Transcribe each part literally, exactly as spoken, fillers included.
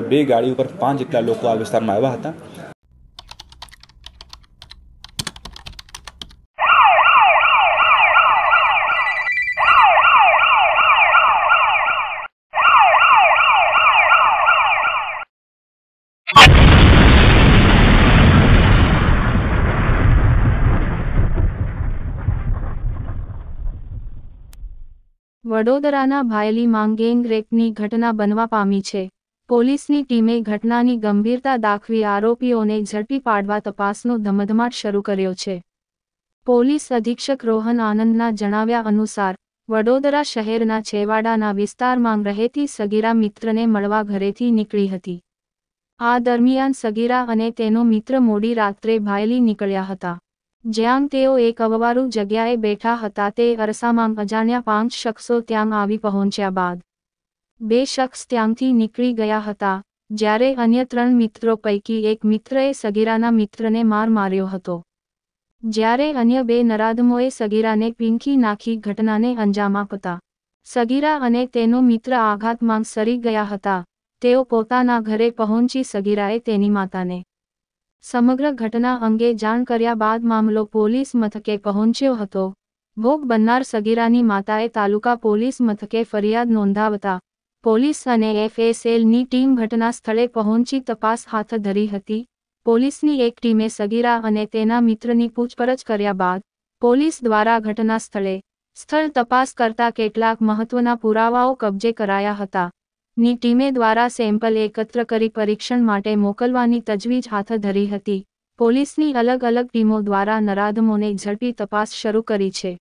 બે ગાડી ઉપર પાંચ જેટલા લોકો આ વિસ્તારમાં આવ્યા હતા. વડોદરાના ભાયલી માંગ ગેંગ રેપની ઘટના બનવા પામી છે. પોલીસની ટીમે ઘટનાની ગંભીરતા દાખવી આરોપીઓને ઝડપી પાડવા તપાસનો ધમધમાટ શરૂ કર્યો છે. પોલીસ અધિક્ષક રોહન આનંદના જણાવ્યા અનુસાર વડોદરા શહેરના છેવાડાના વિસ્તારમાં રહેતી સગીરા મિત્રને મળવા ઘરેથી નીકળી હતી. આ દરમિયાન સગીરા અને તેનો મિત્ર મોડી રાત્રે ભાયલી નીકળ્યા હતા. જ્યાં તેઓ એક અવવારુ જગ્યાએ બેઠા હતા તે અરસામાં અજાણ્યા પાંચ શખ્સો ત્યાં આવી પહોંચ્યા બાદ બે શખ્સ ત્યાંથી નીકળી ગયા હતા, જ્યારે અન્ય ત્રણ મિત્રો પૈકી એક મિત્રએ સગીરાના મિત્રને માર માર્યો હતો, જ્યારે અન્ય બે નરાધમોએ સગીરાને પીંખી નાખી ઘટનાને અંજામ આપતા સગીરા અને તેનો મિત્ર આઘાતમાં સરી ગયા હતા. તેઓ પોતાના ઘરે પહોંચી સગીરાએ તેની માતાને સમગ્ર ઘટના અંગે જાણ કર્યા બાદ મામલો પોલીસ મથકે પહોંચ્યો હતો. ભોગ બનનાર સગીરાની માતાએ તાલુકા પોલીસ મથકે ફરિયાદ નોંધાવતા પોલીસ અને એફએસએલની ટીમ ઘટના સ્થળે પહોંચી તપાસ હાથ ધરી હતી. પોલીસની એક ટીમે સગીરા અને તેના મિત્રની પૂછપરછ કર્યા બાદ પોલીસ દ્વારા ઘટના સ્થળે સ્થળ તપાસ કરતા કેટલાક મહત્વના પુરાવાઓ કબજે કરાયા હતા. ની ટીમે દ્વારા સેમ્પલ એકત્ર કરી પરીક્ષણ માટે મોકલવાની તજવીજ હાથ ધરી હતી. પોલીસની અલગ અલગ ટીમો દ્વારા નરાધમોને ઝડપી તપાસ શરૂ કરી છે.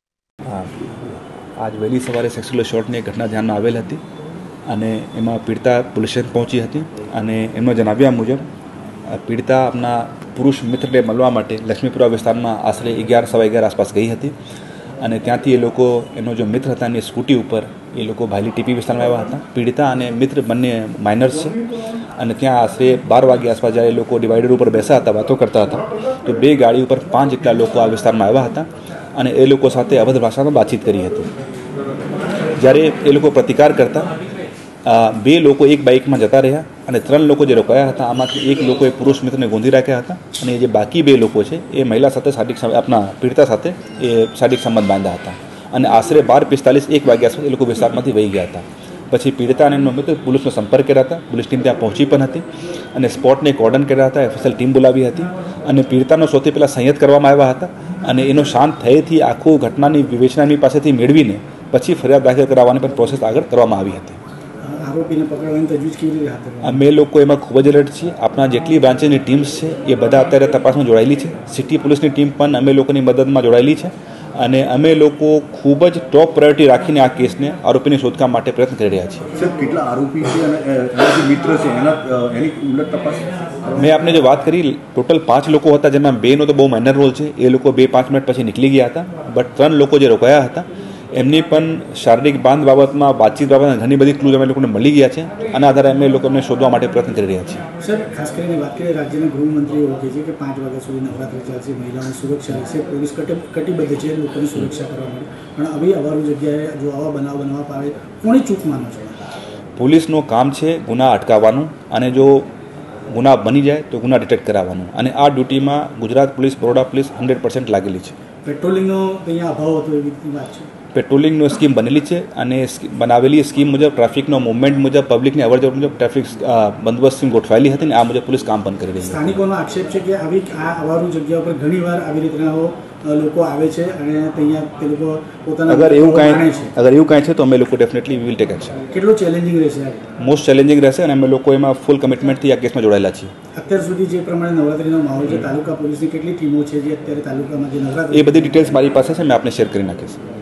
આજ વહેલી સવારે સેક્સ્યુઅલ એસોલ્ટની ઘટના ધ્યાનમાં આવેલ હતી અને એમાં પીડિતા પોલીસ સ્ટેશન પહોંચી હતી અને એમના જણાવ્યા મુજબ પીડિતા આપના પુરુષ મિત્રને મળવા માટે લક્ષ્મીપુરા વિસ્તારમાં આશરે અગિયાર સવા અગિયાર આસપાસ ગઈ હતી અને ત્યાંથી એ લોકો એનો જો મિત્ર હતા એની સ્કૂટી ઉપર એ લોકો ભાયલી ટીપી વિસ્તારમાં આવ્યા હતા. પીડિતા અને મિત્ર બંને માઇનર્સ છે અને ત્યાં આશરે બાર વાગ્યા આસપાસ જ્યારે એ લોકો ડિવાઈડર ઉપર બેસા હતા, વાતો કરતા હતા, તો બે ગાડી ઉપર પાંચ જેટલા લોકો આ વિસ્તારમાં આવ્યા હતા અને એ લોકો સાથે અભદ્ર ભાષામાં વાતચીત કરી હતી. જ્યારે એ લોકો પ્રતિકાર કરતા બે લોકો એક બાઇકમાં જતા રહ્યા અને ત્રણ લોકો જે રોકાયા હતા આમાંથી એક લોકોએ પુરુષ મિત્રને ગોંધી રાખ્યા હતા અને જે બાકી બે લોકો છે એ મહિલા સાથે શારીરિક આપના પીડિતા સાથે એ શારીરિક સંબંધ બાંધ્યા હતા અને આશરે બાર પિસ્તાલીસ એક વાગ્યા આસપાસ એ લોકો વિસ્તારમાંથી વહી ગયા હતા. પછી પીડિતા અને એમનો મિત્ર પોલીસનો સંપર્ક કર્યા હતા. પોલીસ ટીમ ત્યાં પહોંચી પણ હતી અને સ્પોટને કોર્ડન કર્યા હતા. એફએસએલ ટીમ બોલાવી હતી અને પીડિતાનો સૌથી પહેલાં સંયત કરવામાં આવ્યા હતા અને એનો શાંત થયેથી આખું ઘટનાની વિવેચના એમની પાસેથી મેળવીને પછી ફરિયાદ દાખલ કરાવવાની પણ પ્રોસેસ આગળ કરવામાં આવી હતી. આરોપીને પકડવાની તજવીજ કેવી રીતે હાથ ધરવામાં? અમે લોકો એમાં ખૂબ જ એલર્ટ છીએ. આપણા જેટલી બ્રાન્ચેસની ટીમ્સ છે એ બધા અત્યારે તપાસમાં જોડાયેલી છે. સિટી પોલીસની ટીમ પણ અમે લોકોની મદદમાં જોડાયેલી છે અને અમે લોકો ખૂબ જ ટોપ પ્રાયોરિટી રાખીને આ કેસને આરોપીની શોધકામ માટે પ્રયત્ન કરી રહ્યા છીએ. સર, કેટલા આરોપી છે અને જે મિત્ર છે એના એની ઉલટ તપાસ? મેં આપને જો વાત કરી, ટોટલ પાંચ લોકો હતા જેમાં બેનો તો બહુ માઇનર રોલ છે. એ લોકો બે પાંચ મિનિટ પછી નીકળી ગયા હતા, બટ ત્રણ લોકો જે રોકાયા હતા એમની પણ શારીરિક બાંધ બાબતમાં વાતચીત બાબતમાં ઘણી બધી ક્લૂઝ અમે લોકોને મળી ગયા છે. આના આધારે અમે લોકોને શોધવા માટે પ્રયત્ન કરી રહ્યા છીએ. સર, ખાસ કરીને વાત કરીએ, રાજ્યના ગૃહમંત્રી એવું કહે છે કે પાંચ વાગ્યા સુધી નવરાત્રિ ચાલશે, મહિલાઓની સુરક્ષા રહેશે, પોલીસ કટિબદ્ધ છે લોકોની સુરક્ષા કરવા માટે, પણ હવે અવારું જગ્યાએ જો આવા બનાવ બનવા પાવે કોની ચૂક માનો છો? પોલીસનું કામ છે ગુના અટકાવવાનું અને જો ગુના બની જાય તો ગુના ડિટેક્ટ કરાવવાનું અને આ ડ્યુટીમાં Gujarat police, Baroda police hundred percent લાગેલી છે. પેટ્રોલિંગનો અહીંયા અભાવ હતો એવી વાત છે? પેટ્રોલિંગનો સ્કીમ બનેલી છે અને બનાવેલી સ્કીમ મુજબ ટ્રાફિકનો મુવમેન્ટ મુજબ પબ્લિકની અવરજવર મુજબ ટ્રાફિક બંદોબસ્ત સ્કીમ ગોઠવાયેલી હતી અને આ મુજબ પોલીસ કામ પણ કરી રહી છે. સ્થાનિકોનો આક્ષેપ છે કે આવી આ અવારું જગ્યા પર ઘણીવાર આવી રીતના લોકો આવે છે અને અહીંયા તે લોકો પોતાના અગર એવું કાંઈ અગર એવું કાંઈ છે તો અમે લોકો definitely we will take action. કેટલું ચેલેન્જિંગ રહેશે? મોસ્ટ ચેલેન્જિંગ રહેશે અને અમે લોકો એમાં ફૂલ કમિટમેન્ટથી આ કેસમાં જોડાયેલા છીએ. અત્યાર સુધી જે પ્રમાણે નવરાત્રીનો માહોલ છે, તાલુકા પોલીસની કેટલી ટીમો છે જે અત્યારે તાલુકામાં જે નવરાત્રી, એ બધી ડિટેલ્સ મારી પાસે છે, મેં આપને શેર કરી નાખીશ.